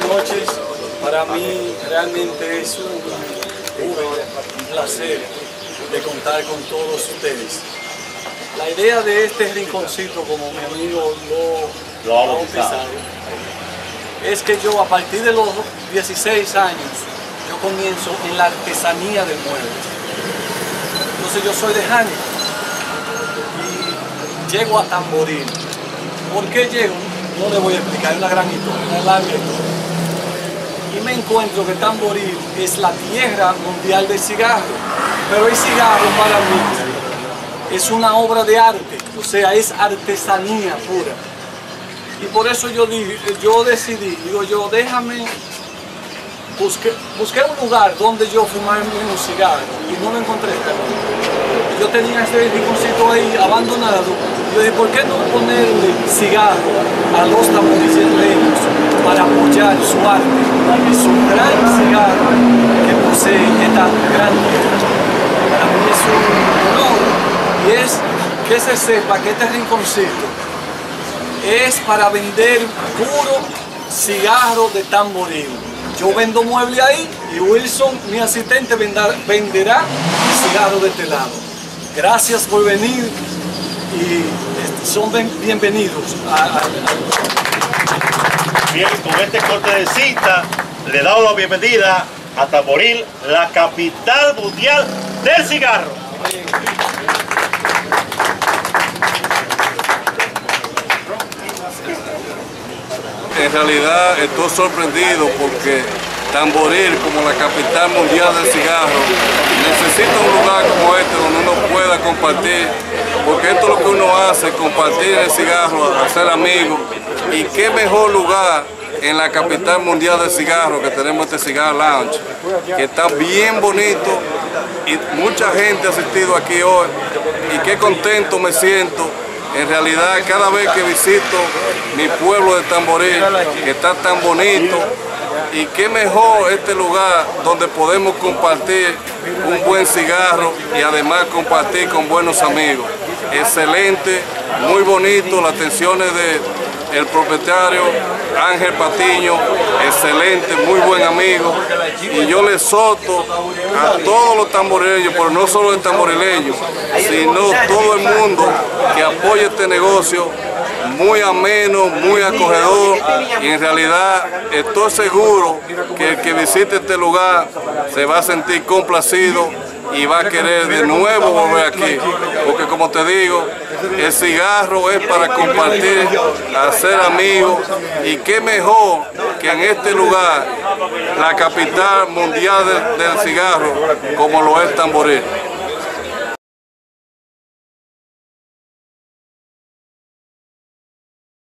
noches. Para mí realmente es un placer de contar con todos ustedes. La idea de este rinconcito, como mi amigo lo ha bautizado, es que yo a partir de los 16 años, yo comienzo en la artesanía del mueble. Entonces yo soy de Jani y llego a Tamboril. ¿Por qué llego? No le voy a explicar, es una gran historia, una larga historia. Y me encuentro que Tamboril es la tierra mundial del cigarro, pero el cigarro para mí es una obra de arte, o sea, es artesanía pura. Y por eso yo decidí, déjame, busqué un lugar donde yo fumarme un cigarro y no lo encontré. Yo tenía este rinconcito ahí abandonado. Yo dije, ¿por qué no ponerle cigarro a los tamborillos para apoyar su arte y su gran cigarro que posee esta gran tierra? Para mí es un honor y es que se sepa que este rinconcito es para vender puro cigarro de Tamboril. Yo vendo mueble ahí y Wilson, mi asistente, venderá cigarro de este lado. Gracias por venir y son bienvenidos. Bien, con este corte de cita le damos la bienvenida a Tamboril, la capital mundial del cigarro. En realidad estoy sorprendido porque Tamboril, como la capital mundial del cigarro, necesita un lugar como este donde uno pueda compartir, porque esto es lo que uno hace, compartir el cigarro, hacer amigos. Y qué mejor lugar en la capital mundial del cigarro que tenemos este Cigar Lounge, que está bien bonito y mucha gente ha asistido aquí hoy y qué contento me siento. En realidad, cada vez que visito mi pueblo de Tamboril, que está tan bonito, y qué mejor este lugar donde podemos compartir un buen cigarro y además compartir con buenos amigos. Excelente, muy bonito, las atenciones del propietario Ángel Patiño, excelente, muy buen amigo. Y yo le exhorto a todos los tamborileños, pero no solo el tamborileño, sino todo el mundo que apoye este negocio, muy ameno, muy acogedor, y en realidad estoy seguro que el que visite este lugar se va a sentir complacido y va a querer de nuevo volver aquí, porque como te digo, el cigarro es para compartir, hacer amigos, y qué mejor que en este lugar, la capital mundial del cigarro, como lo es Tamboril.